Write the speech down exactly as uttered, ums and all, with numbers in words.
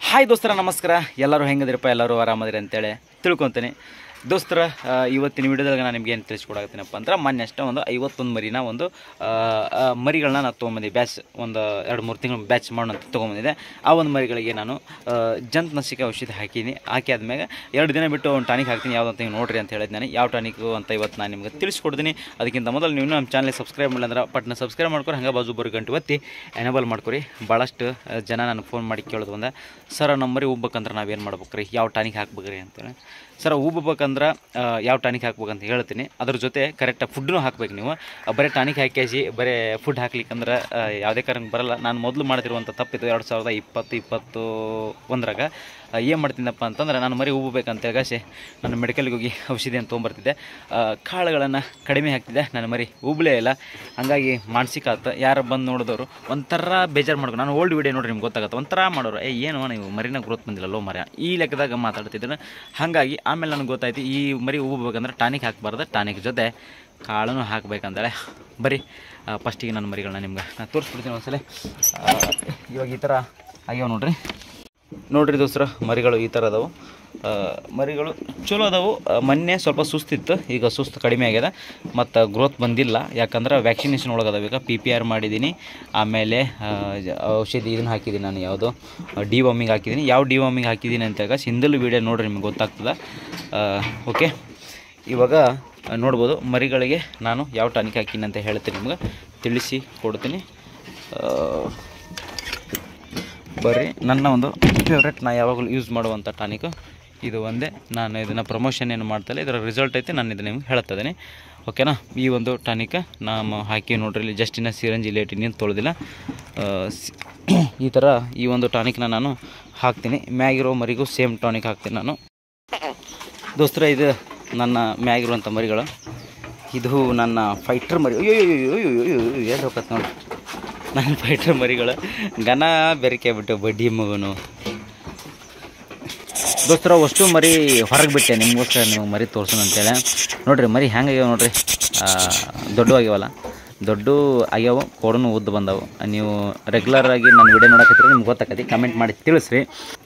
Hi ದೋಸ್ತರ ನಮಸ್ಕಾರ. ಎಲ್ಲರೂ ಹೆಂಗದಿರಪ್ಪ, ಎಲ್ಲರೂ ಆರಾಮದಿರಿ ಅಂತೇಳಿ ತಿಳ್ಕೊತೀನಿ. ದೋಸ್ತರ ಇವತ್ತಿನ ವಿಡಿಯೋದಾಗ ನಾನು ನಿಮ್ಗೆ ಏನು ತಿಳಿಸ್ಕೊಡಾಕತ್ತೀನಪ್ಪ ಅಂದ್ರೆ, ಮೊನ್ನೆ ಅಷ್ಟೇ ಒಂದು ಐವತ್ತೊಂದು ಮರಿನ ಒಂದು ಮರಿಗಳನ್ನ ನಾನು ತೊಗೊಂಬಂದಿದ್ದೆ. ಬ್ಯಾಚ್ ಒಂದು ಎರಡು ಮೂರು ತಿಂಗಳು ಬ್ಯಾಚ್ ಮಾಡೋಣ ಅಂತ ತೊಗೊಂಬಂದಿದ್ದೆ. ಆ ಒಂದು ಮರಿಗಳಿಗೆ ನಾನು ಜಂತುನಾಶಕ ಔಷಧಿ ಹಾಕೀನಿ. ಹಾಕಿ ಆದ್ಮೇಲೆ ಎರಡು ದಿನ ಬಿಟ್ಟು ಒಂದು ಟಾನಿಕ್ ಹಾಕ್ತೀನಿ, ಯಾವುದಂತ ನೀವು ನೋಡ್ರಿ ಅಂತ ಹೇಳಿದ್ದು. ನಾನು ಯಾವ ಟಾನಿಕ್ಕು ಅಂತ ಇವತ್ತು ನಾನು ನಿಮ್ಗೆ ತಿಳಿಸ್ಕೊಡ್ತೀನಿ. ಅದಕ್ಕಿಂತ ಮೊದಲು ನೀವು ನಮ್ಮ ಚಾನಲ್ಗೆ ಸಬ್ಸ್ಕ್ರೈಬ್ ಮಾಡಿಲ್ಲ ಅಂದ್ರೆ ಪಟ್ನ ಸಬ್ಸ್ಕ್ರೈಬ್ ಮಾಡ್ಕೊರಿ, ಹಂಗೆ ಬಾಜು ಬರೋ ಗಂಟು ಒತ್ತಿ ಎನೇಬಲ್ ಮಾಡ್ಕೊರಿ. ಭಾಳಷ್ಟು ಜನ ನನಗೆ ಫೋನ್ ಮಾಡಿ ಕೇಳೋದು ಬಂದ, ಸರ್ ನಮ್ಮ ಮರಿ ಉಬ್ಬೇಕಂದ್ರೆ ನಾವೇನು ಮಾಡ್ಬೇಕು ರೀ, ಯಾವ ಟಾನಿಕ್ ಹಾಕ್ಬೇಕ್ರಿ ಅಂತೇಳಿ. ಸರ್ ಉಬ್ಬೇಕಂದ್ರೆ ಯಾವ ಟಾನಿಕ್ ಹಾಕ್ಬೇಕಂತ ಹೇಳ್ತೀನಿ. ಅದ್ರ ಜೊತೆ ಕರೆಕ್ಟಾಗಿ ಫುಡ್ನೂ ಹಾಕ್ಬೇಕು. ನೀವು ಬರೀ ಟಾನಿಕ್ ಹಾಕಿ ಬರೀ ಫುಡ್ ಹಾಕ್ಲಿಕ್ಕಂದ್ರೆ ಯಾವುದೇ ಕಾರಣಕ್ಕೆ ಬರಲ್ಲ. ನಾನು ಮೊದಲು ಮಾಡ್ತಿರುವಂಥ ತಪ್ಪಿತ್ತು. ಎರಡು ಸಾವಿರದ ಇಪ್ಪತ್ತು ಇಪ್ಪತ್ತು ಒಂದರಾಗ ಏನು ಮಾಡ್ತೀನಪ್ಪ ಅಂತಂದ್ರೆ, ನಾನು ಮರಿ ಉಬ್ಬೇಕಂತೇಳಿ ನಾನು ಮೆಡಿಕಲ್ಗೆ ಹೋಗಿ ಔಷಧಿಯನ್ನು ತೊಗೊಂಬರ್ತಿದ್ದೆ. ಕಾಳುಗಳನ್ನು ಕಡಿಮೆ ಹಾಕ್ತಿದ್ದೆ, ನಾನು ಮರಿ ಉಬ್ಲೇ ಇಲ್ಲ. ಹಾಗಾಗಿ ಮಾನಸಿಕ ಆಯ್ತು. ಯಾರು ಬಂದು ನೋಡಿದವರು ಒಂಥರ ಬೇಜಾರು ಮಾಡ್ಕೊಂಡು, ನಾನು ಓಲ್ಡ್ ವೀಡಿಯೋ ನೋಡ್ರಿ ನಿಮ್ಗೆ ಗೊತ್ತಾಗುತ್ತೆ, ಒಂಥರ ಮಾಡೋರು, ಏ ಏನು ನೀವು ಮರಿನ ಗ್ರೋತ್ ಬಂದಿಲ್ಲಲ್ಲೋ ಮರ, ಈ ಲೆಕ್ಕದಾಗ ಮಾತಾಡ್ತಿದ್ದೀನಿ. ಹಾಗಾಗಿ ಆಮೇಲೆ ನನಗೆ ಗೊತ್ತಾಯ್ತು, ಈ ಮರಿ ಉಬ್ಬೇಕಂದ್ರೆ ಟಾನಿಕ್ ಹಾಕಬಾರ್ದು, ಟಾನಿಕ್ ಜೊತೆ ಕಾಳನ್ನು ಹಾಕಬೇಕಂತೇಳಿ. ಬರೀ ಫಸ್ಟಿಗೆ ನನ್ನ ಮರಿಗಳನ್ನ ನಿಮ್ಗೆ ನಾನು ತೋರಿಸ್ಬಿಡ್ತೀನಿ ಒಂದ್ಸಲ. ಇವಾಗ ಈ ಥರ ಆಗ್ಯಾವ ನೋಡ್ರಿ ನೋಡ್ರಿ ದೋಸ್ತರ, ಮರಿಗಳು ಈ ಥರ ಅದಾವೆ. ಮರಿಗಳು ಚಲೋ ಅದಾವು. ಮೊನ್ನೆ ಸ್ವಲ್ಪ ಸುಸ್ತಿತ್ತು, ಈಗ ಸುಸ್ತು ಕಡಿಮೆ ಆಗ್ಯದ ಮತ್ತು ಗ್ರೋತ್ ಬಂದಿಲ್ಲ. ಯಾಕಂದ್ರೆ ವ್ಯಾಕ್ಸಿನೇಷನ್ ಒಳಗದಾವ. ಈಗ ಪಿ ಪಿ ಆರ್ ಮಾಡಿದ್ದೀನಿ, ಆಮೇಲೆ ಔಷಧಿ ಇದನ್ನು ಹಾಕಿದ್ದೀನಿ ನಾನು, ಯಾವುದು ಡಿ ವಾಮಿಂಗ್ ಹಾಕಿದ್ದೀನಿ. ಯಾವ ಡಿ ವಾಮಿಂಗ್ ಹಾಕಿದ್ದೀನಿ ಅಂತಾಗ ಹಿಂದಲ್ಲೂ ವೀಡಿಯೋ ನೋಡ್ರಿ, ನಿಮ್ಗೆ ಗೊತ್ತಾಗ್ತದೆ. ಓಕೆ, ಇವಾಗ ನೋಡ್ಬೋದು ಮರಿಗಳಿಗೆ ನಾನು ಯಾವ ಟಾನಿಕ್ ಹಾಕಿನಿ ಅಂತ ಹೇಳ್ತೀನಿ, ನಿಮ್ಗೆ ತಿಳಿಸಿ ಕೊಡ್ತೀನಿ. ಬರ್ರಿ, ನನ್ನ ಒಂದು ಫೇವ್ರೆಟ್, ನಾ ಯಾವಾಗಲೂ ಯೂಸ್ ಮಾಡುವಂಥ ಟಾನಿಕು ಇದು ಒಂದೇ. ನಾನು ಇದನ್ನು ಪ್ರಮೋಷನ್ ಏನು ಮಾಡ್ತಾಯಿಲ್ಲ, ಇದರ ರಿಸಲ್ಟ್ ಐತೆ, ನಾನು ಇದನ್ನು ನಿಮ್ಗೆ ಹೇಳ್ತಿದ್ದೀನಿ. ಓಕೆನಾ. ಈ ಒಂದು ಟಾನಿಕ ನಾನು ಹಾಕಿ ನೋಡ್ರಿ, ಇಲ್ಲಿ ಜಸ್ಟ್ ಇನ್ನು ಸಿರಂಜಿ ಲೇಟ್ ಇನ್ನೇನು ತೊಳೆದಿಲ್ಲ. ಈ ಥರ ಈ ಒಂದು ಟಾನಿಕ್ನ ನಾನು ಹಾಕ್ತೀನಿ. ಮ್ಯಾಗಿರೋ ಮರಿಗೂ ಸೇಮ್ ಟಾನಿಕ್ ಹಾಕ್ತೀನಿ ನಾನು. ದೋಸ್ತರ, ಇದು ನನ್ನ ಮ್ಯಾಗಿರುವಂಥ ಮರಿಗಳು. ಇದು ನನ್ನ ಫೈಟರ್ ಮರಿ. ಅಯ್ಯೋ ಅಯ್ಯೋ ಏನು ಹೋಗತ್ತೆ ನೋಡಿ, ನನ್ನ ಫೈಟರ್ ಮರಿಗಳು ಗನ ಬೆರಕೆ ಬಿಟ್ಟು ಬಡ್ಡಿ ಮಗನು. ದೋಸ್ತರ, ಅಷ್ಟು ಮರಿ ಹೊರಗೆ ಬಿಟ್ಟೆ ನಿಮಗೋಸ್ಕರ, ನೀವು ಮರಿ ತೋರ್ಸೋಣ ಅಂತೇಳಿ. ನೋಡಿರಿ ಮರಿ ಹೆಂಗಾಗ್ಯಾವ ನೋಡಿರಿ, ದೊಡ್ಡ ಆಗ್ಯಾವಲ್ಲ, ದೊಡ್ಡ ಆಗ್ಯಾವ, ಕೋಡೂ ಉದ್ದು ಬಂದವು. ನೀವು ರೆಗ್ಯುಲರಾಗಿ ನನ್ನ ವಿಡಿಯೋ ನೋಡಕತ್ತೀರಿ, ನಿಮ್ಗೆ ಗೊತ್ತಾಕತಿ, ಕಮೆಂಟ್ ಮಾಡಿ ತಿಳಿಸ್ರಿ.